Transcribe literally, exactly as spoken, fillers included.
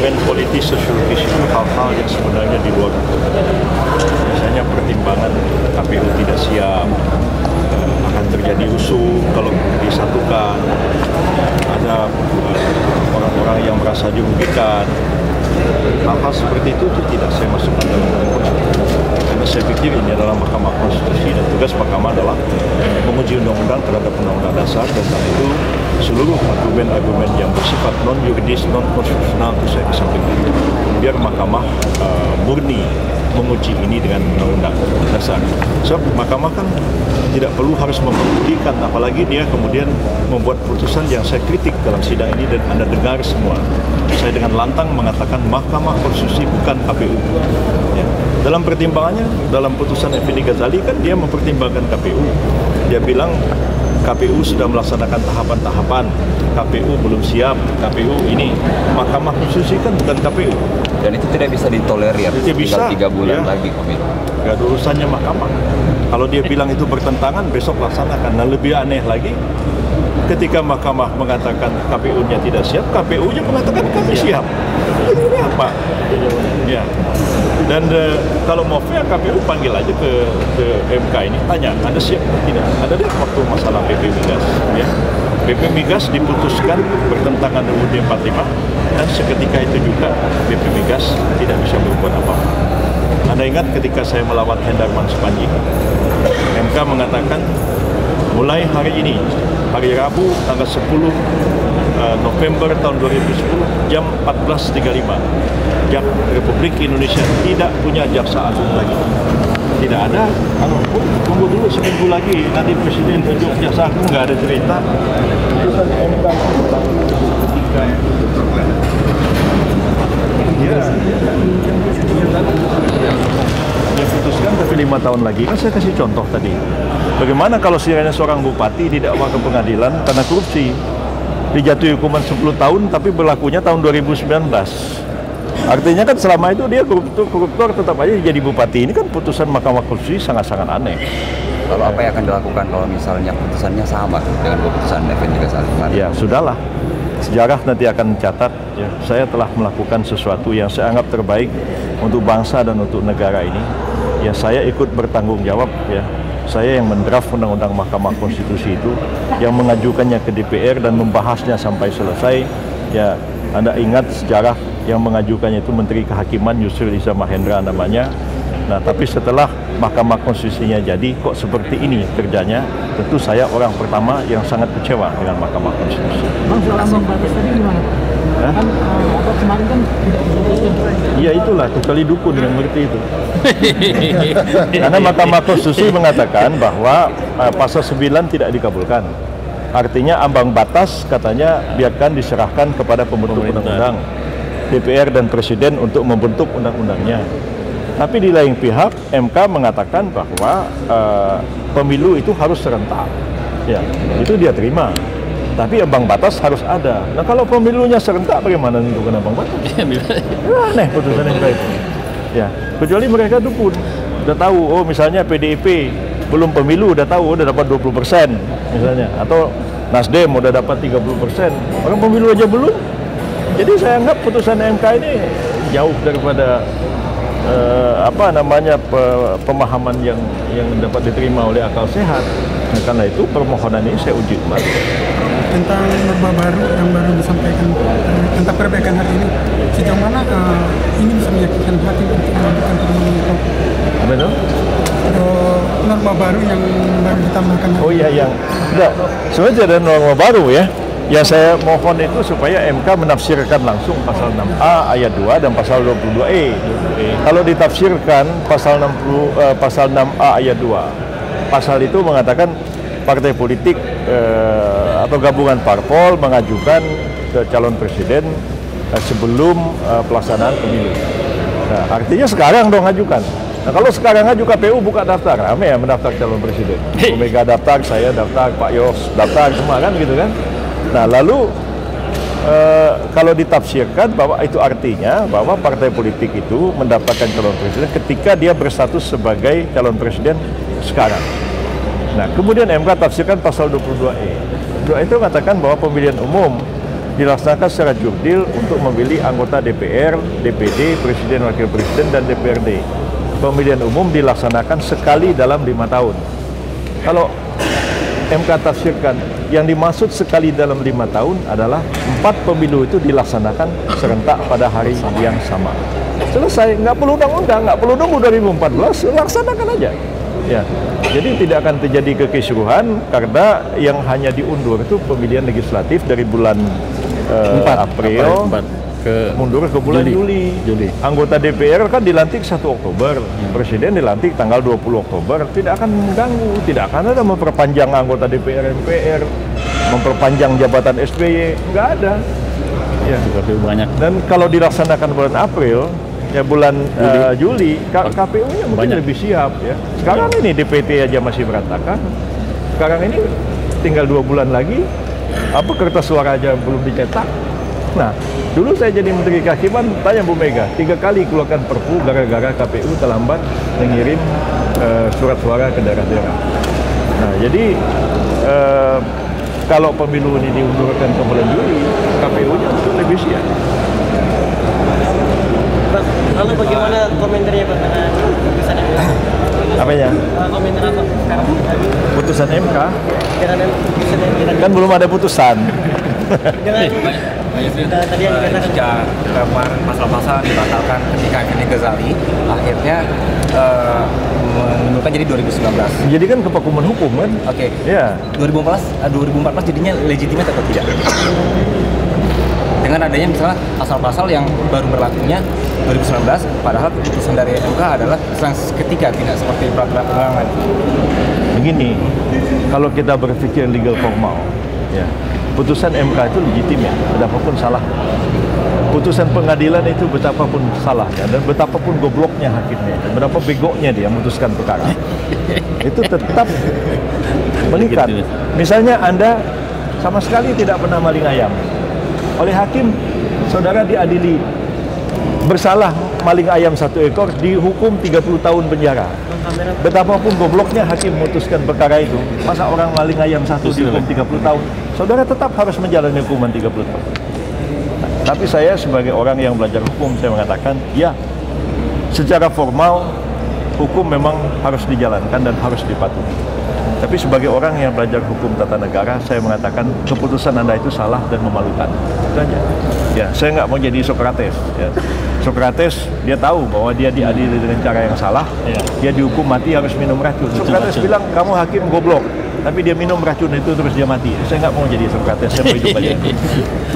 argumen politis sosiologis itu hal-hal yang sebenarnya di luar. Misalnya pertimbangan K P U tidak siap, akan terjadi rusuh kalau disatukan, ada orang-orang yang merasa dirugikan. Hal-hal seperti itu, itu tidak saya masukkan dalam konstitusi. Karena saya pikir ini adalah Mahkamah Konstitusi dan tugas Mahkamah adalah menguji undang-undang terhadap undang-undang dasar, dan karena itu seluruh argumen-argumen yang bersifat non-yuridis, non-konstitusional itu saya kesampingkan. Biar Mahkamah uh, murni menguji ini dengan undang-undang dasar. Sebab Mahkamah kan tidak perlu harus membuktikan, apalagi dia kemudian membuat putusan yang saya kritik dalam sidang ini dan Anda dengar semua. Saya dengan lantang mengatakan Mahkamah Konstitusi bukan K P U. Ya. Dalam pertimbangannya, dalam putusan Effendi Ghazali kan dia mempertimbangkan K P U. Dia bilang K P U sudah melaksanakan tahapan-tahapan, K P U belum siap, K P U ini. Mahkamah Konstitusi kan bukan K P U. Dan itu tidak bisa ditolerir, tidak bisa, tiga bulan ya. lagi pemilu. Gak ada urusannya Mahkamah. Kalau dia bilang itu bertentangan, besok laksanakan. Nah, lebih aneh lagi, ketika Mahkamah mengatakan K P U-nya tidak siap, K P U-nya mengatakan kami siap. Ini apa? Ya. Dan uh, kalau mau fair, K P U panggil aja ke, ke M K ini, tanya, Anda siap atau tidak? Ada deh waktu masalah B P Migas. Ya. B P Migas diputuskan bertentangan dengan U U D empat puluh lima, dan seketika itu juga B P Migas tidak bisa berbuat apa-apa. Anda ingat ketika saya melawat Hendarman Supanji, M K mengatakan mulai hari ini, hari Rabu tanggal sepuluh November tahun dua ribu sepuluh jam empat belas tiga puluh lima, Jak Republik Indonesia tidak punya jaksa agung lagi. Tidak ada, kalau tunggu dulu seminggu lagi, nanti Presiden tunjuk jaksa agung, nggak ada cerita. Putusan M K ketika dia putuskan tapi lima tahun lagi. Kan saya kasih contoh tadi. Bagaimana kalau sekiranya seorang bupati didakwa ke pengadilan karena korupsi, dijatuhi hukuman sepuluh tahun tapi berlakunya tahun dua ribu sembilan belas. Artinya kan selama itu dia koruptor, koruptor tetap aja jadi bupati. Ini kan putusan Mahkamah Konstitusi sangat-sangat aneh. Lalu apa yang akan dilakukan kalau misalnya putusannya sama dengan putusan Effendi Ghazali? Ya sudahlah, sejarah nanti akan mencatat. Ya, saya telah melakukan sesuatu yang saya anggap terbaik untuk bangsa dan untuk negara ini. Ya saya ikut bertanggung jawab. Ya, saya yang mendraft undang-undang Mahkamah Konstitusi itu, yang mengajukannya ke D P R dan membahasnya sampai selesai. Ya, Anda ingat sejarah yang mengajukannya itu Menteri Kehakiman Yusril Iza Mahendra namanya. Nah, tapi setelah Mahkamah Konstitusinya jadi, kok seperti ini kerjanya, tentu saya orang pertama yang sangat kecewa dengan Mahkamah Konstitusi. Bang, soal ambang batas tadi gimana? Hah? Kan uh, kemarin kan tidak disebutkan. Iya itulah, kecuali dukun yang mengerti itu. Karena Mahkamah Konstitusi mengatakan bahwa uh, pasal sembilan tidak dikabulkan. Artinya ambang batas katanya biarkan diserahkan kepada pembentuk undang-undang, D P R dan Presiden untuk membentuk undang-undangnya. Tapi di lain pihak M K mengatakan bahwa uh, pemilu itu harus serentak. Ya, itu dia terima. Tapi ambang batas harus ada. Nah kalau pemilunya serentak bagaimana menentukan ambang batas? Ya, aneh putusan M K itu. Ya, kecuali mereka dukun. Udah tahu, oh misalnya P D I P belum pemilu udah tahu udah dapat dua puluh persen misalnya, atau Nasdem udah dapat tiga puluh persen. Orang pemilu aja belum. Jadi saya anggap putusan M K ini jauh daripada Uh, apa namanya pe, pemahaman yang yang dapat diterima oleh akal sehat. Nah, karena itu permohonan ini saya uji kembali. Tentang norma baru yang baru disampaikan uh, tentang perbaikan hari ini, sejauh mana uh, ini bisa meyakinkan hakim untuk mengajukan permohonan? Apa itu? Uh, norma baru yang baru ditambahkan. Oh iya, yang enggak. Sebenarnya tidak ada norma baru ya. Yang saya mohon itu supaya M K menafsirkan langsung pasal enam A ayat dua dan pasal dua puluh dua E. Kalau ditafsirkan pasal enam puluh uh, pasal enam A ayat dua, pasal itu mengatakan partai politik uh, atau gabungan parpol mengajukan ke calon presiden uh, sebelum uh, pelaksanaan pemilu. Nah, artinya sekarang dong ajukan. Nah, kalau sekarang aja K P U buka daftar, rame ya mendaftar calon presiden. Bu Mega daftar, saya daftar, Pak Yos daftar, semua kan gitu kan. Nah, lalu e, kalau ditafsirkan bahwa itu artinya bahwa partai politik itu mendapatkan calon presiden ketika dia berstatus sebagai calon presiden sekarang. Nah, kemudian M K tafsirkan pasal dua puluh dua E. dua itu mengatakan bahwa pemilihan umum dilaksanakan secara jurdil untuk memilih anggota D P R, D P D, Presiden, Wakil Presiden, dan D P R D. Pemilihan umum dilaksanakan sekali dalam lima tahun. Kalau M K tafsirkan yang dimaksud sekali dalam lima tahun adalah empat pemilu itu dilaksanakan serentak pada hari yang sama. Selesai, nggak perlu undang-undang, nggak perlu nunggu dua ribu empat belas, laksanakan aja. Ya, jadi tidak akan terjadi kekisruhan karena yang hanya diundur itu pemilihan legislatif dari bulan uh, April empat ke mundur ke bulan Juli. Juli. Anggota D P R kan dilantik satu Oktober, hmm. Presiden dilantik tanggal dua puluh Oktober. Tidak akan mengganggu, tidak akan ada memperpanjang anggota D P R M P R, memperpanjang jabatan S B Y, nggak ada. Ya. Banyak. Dan kalau dilaksanakan bulan April, ya bulan Juli, uh, Juli K P U-nya mungkin banyak. lebih siap ya. Sekarang ini D P T aja masih berantakan. Sekarang ini tinggal dua bulan lagi, apa kertas suara aja belum dicetak. Nah, dulu saya jadi Menteri Kehakiman, tanya Bu Mega, tiga kali keluarkan Perpu gara-gara K P U terlambat mengirim uh, surat suara ke daerah-daerah. Nah, jadi uh, kalau pemilu ini diundurkan ke bulan Juli, K P U-nya untuk lebih siap. Bang, lalu bagaimana komentarnya Bang dengan putusan M K? Apanya? Uh, komentar apa sekarang? Putusan M K? Dengan putusan M K Kan belum ada putusan. dengan uh, tadi yang dikatakan Jika kemarin pasal-pasal dibatalkan ketika Effendi Ghazali akhirnya uh, mengundurkan jadi dua ribu sembilan belas. Jadi kan kepakuman hukum kan? Oke. Ya. dua ribu empat belas, uh, dua ribu empat belas jadinya legitimate atau tidak? Dengan adanya misalnya pasal-pasal yang baru berlakunya dua ribu sembilan belas, padahal keputusan dari M K adalah selang ketika, tidak seperti peraturan perundangan. Begini, kalau kita berpikir legal formal, ya, putusan M K itu legitim ya, betapapun salah. Putusan pengadilan itu betapapun salahnya dan betapapun gobloknya hakimnya, dan berapa begonya dia memutuskan perkara, itu tetap mengikat. Misalnya Anda sama sekali tidak pernah maling ayam, oleh hakim saudara diadili bersalah maling ayam satu ekor, dihukum tiga puluh tahun penjara. Betapapun gobloknya hakim memutuskan perkara itu, masa orang maling ayam satu dihukum tiga puluh tahun, saudara tetap harus menjalani hukuman tiga puluh tahun. Nah, tapi saya sebagai orang yang belajar hukum, saya mengatakan ya, secara formal hukum memang harus dijalankan dan harus dipatuhi. Tapi sebagai orang yang belajar hukum tata negara, saya mengatakan keputusan Anda itu salah dan memalukan. Itu aja. Ya, saya nggak mau jadi Sokrates. Ya. Sokrates dia tahu bahwa dia diadili dengan cara yang salah. Ya. Dia dihukum mati harus minum racun. Sokrates bilang kamu hakim goblok, tapi dia minum racun itu terus dia mati. Saya nggak mau jadi Sokrates, saya mau hidup aja.